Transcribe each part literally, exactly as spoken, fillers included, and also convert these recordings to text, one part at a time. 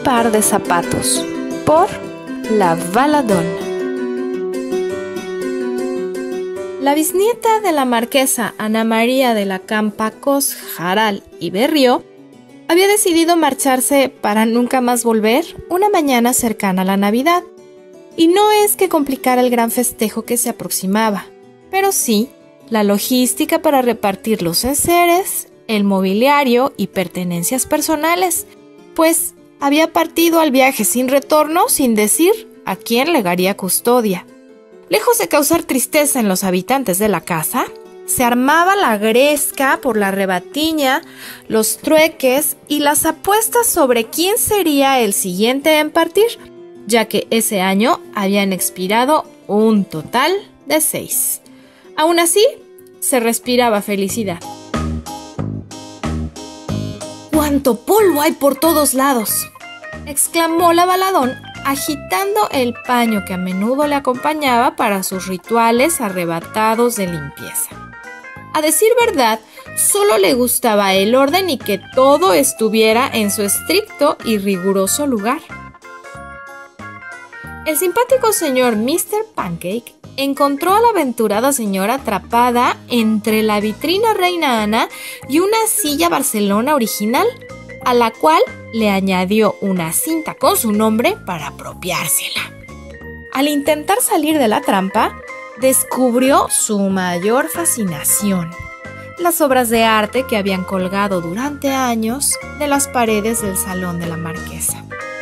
par de zapatos, por La Baladón. La bisnieta de la marquesa Ana María de la Campacós, Jaral y Berrió había decidido marcharse para nunca más volver una mañana cercana a la Navidad. Y no es que complicara el gran festejo que se aproximaba, pero sí la logística para repartir los enseres, el mobiliario y pertenencias personales, pues había partido al viaje sin retorno sin decir a quién legaría custodia. Lejos de causar tristeza en los habitantes de la casa, se armaba la gresca por la rebatiña, los trueques y las apuestas sobre quién sería el siguiente en partir, ya que ese año habían expirado un total de seis. Aún así, se respiraba felicidad. ¡Cuánto polvo hay por todos lados!, exclamó la Baladón, agitando el paño que a menudo le acompañaba para sus rituales arrebatados de limpieza. A decir verdad, solo le gustaba el orden y que todo estuviera en su estricto y riguroso lugar. El simpático señor mister Pancake encontró a la aventurada señora atrapada entre la vitrina Reina Ana y una silla Barcelona original, a la cual le añadió una cinta con su nombre para apropiársela. Al intentar salir de la trampa, descubrió su mayor fascinación: las obras de arte que habían colgado durante años de las paredes del salón de la marquesa.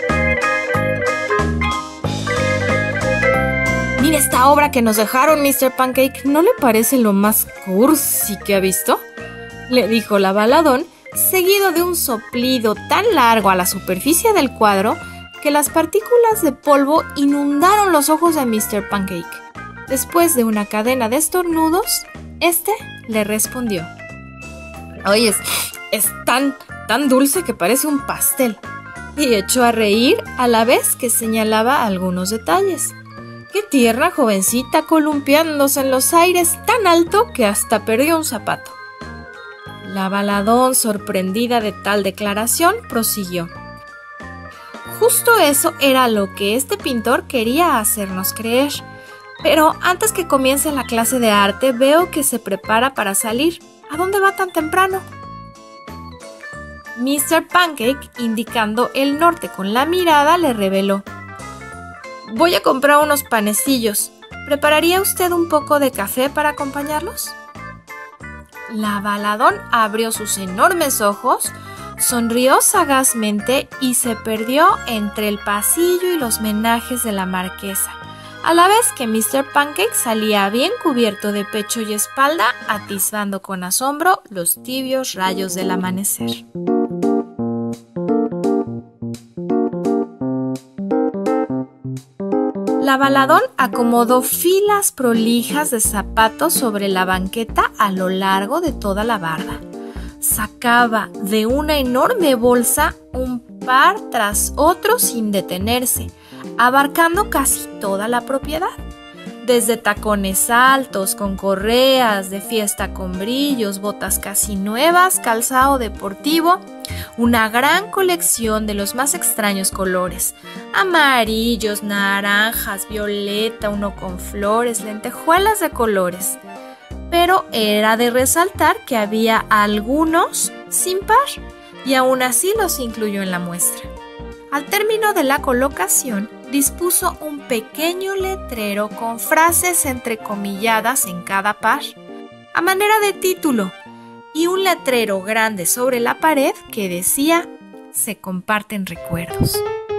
«Mira esta obra que nos dejaron, mister Pancake, ¿no le parece lo más cursi que ha visto?», le dijo la Baladón, seguido de un soplido tan largo a la superficie del cuadro que las partículas de polvo inundaron los ojos de mister Pancake. Después de una cadena de estornudos, este le respondió: «Oye, es, es tan, tan dulce que parece un pastel», y echó a reír a la vez que señalaba algunos detalles. «Qué tierna jovencita columpiándose en los aires tan alto que hasta perdió un zapato». La Baladón, sorprendida de tal declaración, prosiguió: «Justo eso era lo que este pintor quería hacernos creer. Pero antes que comience la clase de arte, veo que se prepara para salir. ¿A dónde va tan temprano?». mister Pancake, indicando el norte con la mirada, le reveló: «Voy a comprar unos panecillos. ¿Prepararía usted un poco de café para acompañarlos?». La Baladón abrió sus enormes ojos, sonrió sagazmente y se perdió entre el pasillo y los menajes de la marquesa, a la vez que mister Pancake salía bien cubierto de pecho y espalda, atisbando con asombro los tibios rayos del amanecer. La Baladón acomodó filas prolijas de zapatos sobre la banqueta a lo largo de toda la barda. Sacaba de una enorme bolsa un par tras otro sin detenerse, abarcando casi toda la propiedad. Desde tacones altos con correas, de fiesta con brillos, botas casi nuevas, calzado deportivo, una gran colección de los más extraños colores: amarillos, naranjas, violeta, uno con flores, lentejuelas de colores. Pero era de resaltar que había algunos sin par, y aún así los incluyó en la muestra. Al término de la colocación, dispuso un pequeño letrero con frases entrecomilladas en cada par, a manera de título, y un letrero grande sobre la pared que decía: «Se comparten recuerdos».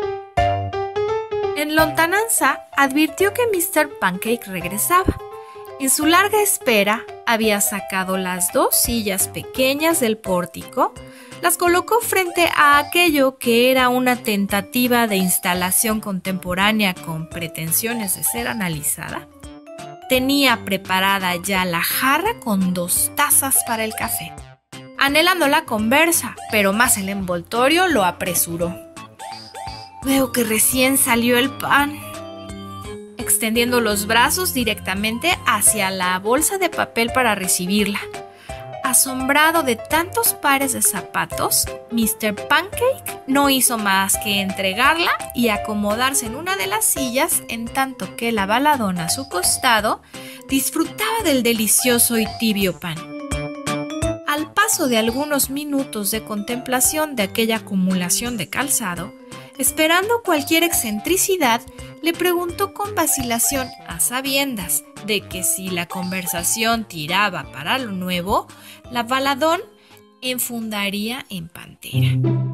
En lontananza advirtió que mister Pancake regresaba. En su larga espera había sacado las dos sillas pequeñas del pórtico, las colocó frente a aquello que era una tentativa de instalación contemporánea con pretensiones de ser analizada. Tenía preparada ya la jarra con dos tazas para el café. Anhelando la conversa, pero más el envoltorio, lo apresuró: «Veo que recién salió el pan», extendiendo los brazos directamente hacia la bolsa de papel para recibirla. asombrado de tantos pares de zapatos, mister Pancake no hizo más que entregarla y acomodarse en una de las sillas, en tanto que la baladona a su costado disfrutaba del delicioso y tibio pan. Al paso de algunos minutos de contemplación de aquella acumulación de calzado, esperando cualquier excentricidad, le preguntó con vacilación, a sabiendas de que si la conversación tiraba para lo nuevo, la baladón enfundaría en pantera.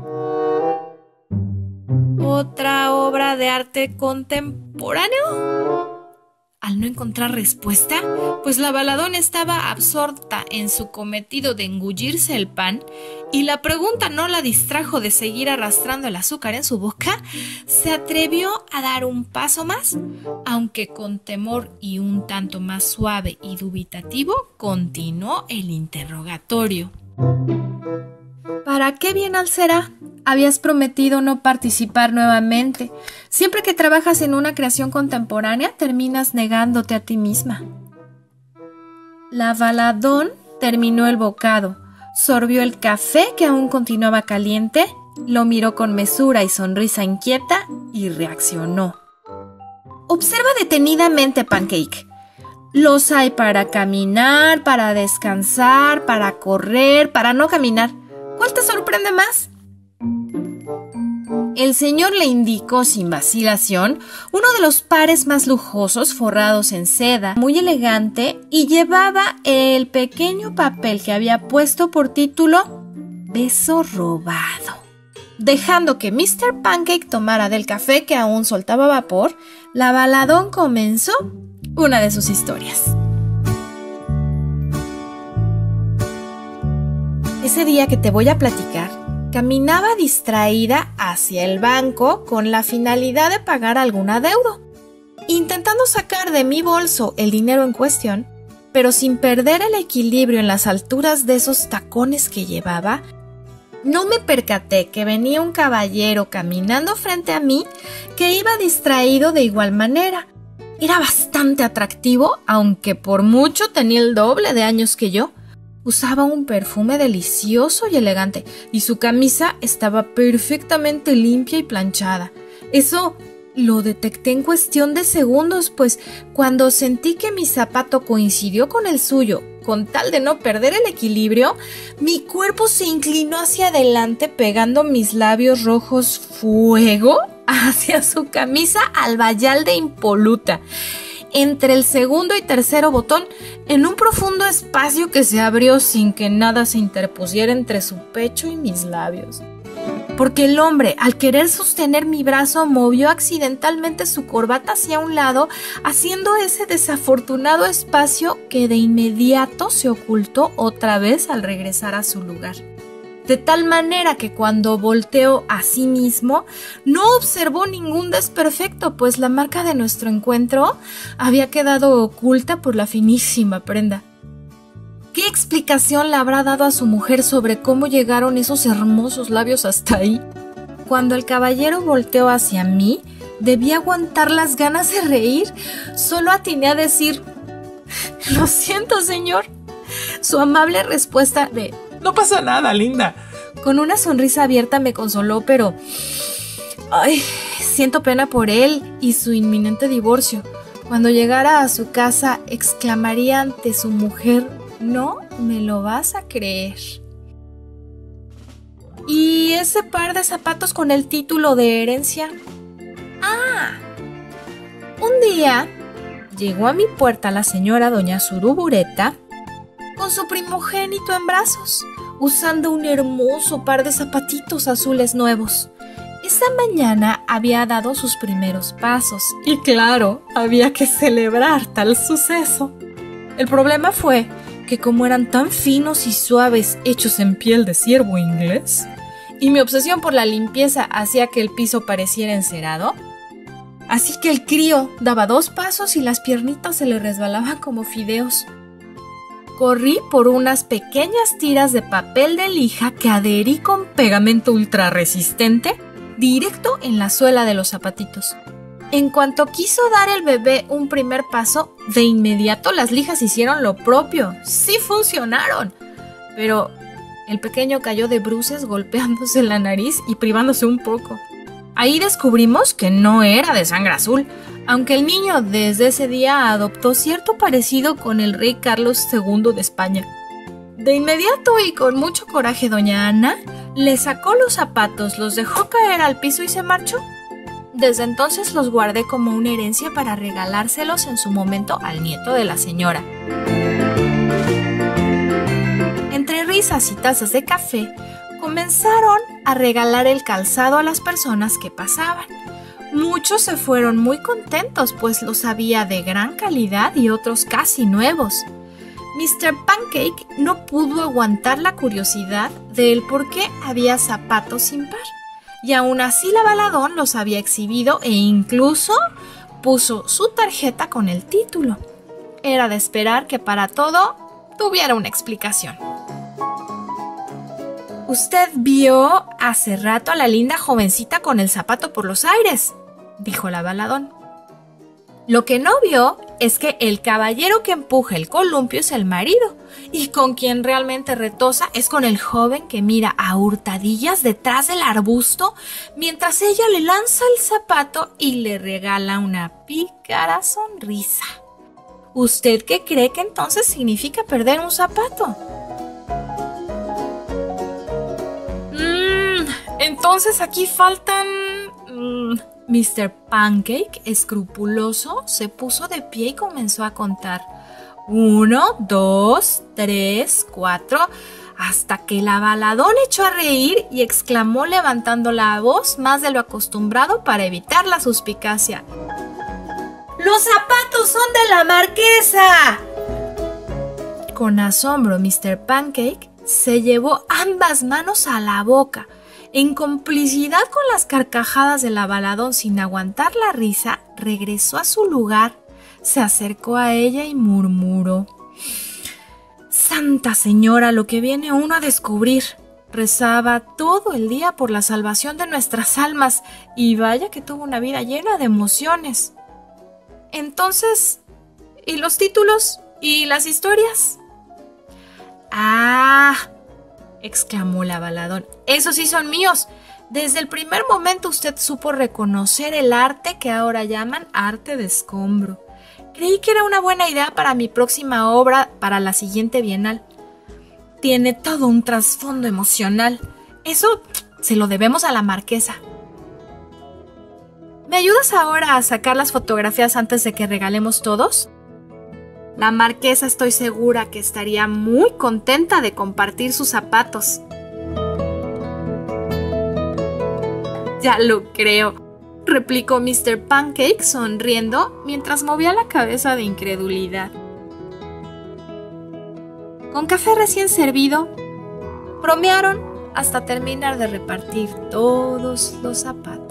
¿Otra obra de arte contemporáneo? Al no encontrar respuesta, pues la baladón estaba absorta en su cometido de engullirse el pan y la pregunta no la distrajo de seguir arrastrando el azúcar en su boca, se atrevió a dar un paso más, aunque con temor y un tanto más suave y dubitativo, continuó el interrogatorio. ¿Para qué bienal será? Habías prometido no participar nuevamente. Siempre que trabajas en una creación contemporánea, terminas negándote a ti misma. La baladón terminó el bocado, sorbió el café que aún continuaba caliente, lo miró con mesura y sonrisa inquieta y reaccionó. Observa detenidamente, Pancake. Los hay para caminar, para descansar, para correr, para no caminar. ¿Cuál te sorprende más? El señor le indicó sin vacilación uno de los pares más lujosos forrados en seda, muy elegante, y llevaba el pequeño papel que había puesto por título Beso robado. Dejando que mister Pancake tomara del café que aún soltaba vapor, la baladón comenzó una de sus historias. Ese día que te voy a platicar, caminaba distraída hacia el banco con la finalidad de pagar algún adeudo, intentando sacar de mi bolso el dinero en cuestión, pero sin perder el equilibrio en las alturas de esos tacones que llevaba, no me percaté que venía un caballero caminando frente a mí que iba distraído de igual manera. Era bastante atractivo, aunque por mucho tenía el doble de años que yo. Usaba un perfume delicioso y elegante, y su camisa estaba perfectamente limpia y planchada. Eso lo detecté en cuestión de segundos, pues cuando sentí que mi zapato coincidió con el suyo, con tal de no perder el equilibrio, mi cuerpo se inclinó hacia adelante pegando mis labios rojos fuego hacia su camisa albayalde impoluta, entre el segundo y tercero botón, en un profundo espacio que se abrió sin que nada se interpusiera entre su pecho y mis labios. Porque el hombre, al querer sostener mi brazo, movió accidentalmente su corbata hacia un lado, haciendo ese desafortunado espacio que de inmediato se ocultó otra vez al regresar a su lugar. De tal manera que cuando volteó a sí mismo, no observó ningún desperfecto, pues la marca de nuestro encuentro había quedado oculta por la finísima prenda. ¿Qué explicación le habrá dado a su mujer sobre cómo llegaron esos hermosos labios hasta ahí? Cuando el caballero volteó hacia mí, debí aguantar las ganas de reír. Solo atiné a decir: «Lo siento, señor». Su amable respuesta de «No pasa nada, linda», con una sonrisa abierta me consoló, pero ay, siento pena por él y su inminente divorcio. Cuando llegara a su casa, exclamaría ante su mujer: «No me lo vas a creer». ¿Y ese par de zapatos con el título de herencia? Ah, un día llegó a mi puerta la señora doña Zurubureta con su primogénito en brazos, usando un hermoso par de zapatitos azules nuevos. Esa mañana había dado sus primeros pasos y claro, había que celebrar tal suceso. El problema fue que como eran tan finos y suaves, hechos en piel de ciervo inglés, y mi obsesión por la limpieza hacía que el piso pareciera encerado, así que el crío daba dos pasos y las piernitas se le resbalaban como fideos. Corrí por unas pequeñas tiras de papel de lija que adherí con pegamento ultra resistente directo en la suela de los zapatitos. En cuanto quiso dar el bebé un primer paso, de inmediato las lijas hicieron lo propio. Sí funcionaron, pero el pequeño cayó de bruces golpeándose la nariz y privándose un poco. Ahí descubrimos que no era de sangre azul, aunque el niño desde ese día adoptó cierto parecido con el rey Carlos segundo de España. De inmediato y con mucho coraje doña Ana le sacó los zapatos, los dejó caer al piso y se marchó. Desde entonces los guardé como una herencia para regalárselos en su momento al nieto de la señora. Entre risas y tazas de café, comenzaron a regalar el calzado a las personas que pasaban. Muchos se fueron muy contentos, pues los había de gran calidad y otros casi nuevos. mister Pancake no pudo aguantar la curiosidad del por qué había zapatos sin par, y aún así la Baladón los había exhibido e incluso puso su tarjeta con el título. Era de esperar que para todo tuviera una explicación. «Usted vio hace rato a la linda jovencita con el zapato por los aires», dijo la Baladón. «Lo que no vio es que el caballero que empuja el columpio es el marido, y con quien realmente retosa es con el joven que mira a hurtadillas detrás del arbusto mientras ella le lanza el zapato y le regala una pícara sonrisa. ¿Usted qué cree que entonces significa perder un zapato?» Mmm, entonces aquí faltan... Mmm... mister Pancake, escrupuloso, se puso de pie y comenzó a contar. Uno, dos, tres, cuatro, hasta que la Baladón echó a reír y exclamó levantando la voz más de lo acostumbrado para evitar la suspicacia. ¡Los zapatos son de la marquesa! Con asombro, mister Pancake se llevó ambas manos a la boca. En complicidad con las carcajadas de la Baladón, sin aguantar la risa, regresó a su lugar, se acercó a ella y murmuró: «Santa Señora, lo que viene uno a descubrir. Rezaba todo el día por la salvación de nuestras almas y vaya que tuvo una vida llena de emociones. Entonces, ¿y los títulos? ¿Y las historias?» «Ah», exclamó la Baladón, «esos sí son míos. Desde el primer momento usted supo reconocer el arte que ahora llaman arte de escombro. Creí que era una buena idea para mi próxima obra, para la siguiente bienal. Tiene todo un trasfondo emocional. Eso se lo debemos a la marquesa. ¿Me ayudas ahora a sacar las fotografías antes de que regalemos todos? La marquesa estoy segura que estaría muy contenta de compartir sus zapatos». «Ya lo creo», replicó mister Pancake sonriendo mientras movía la cabeza de incredulidad. Con café recién servido, bromearon hasta terminar de repartir todos los zapatos.